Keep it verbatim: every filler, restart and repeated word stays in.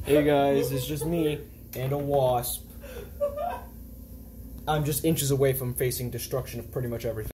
Hey guys, it's just me and a wasp. I'm just inches away from facing destruction of pretty much everything.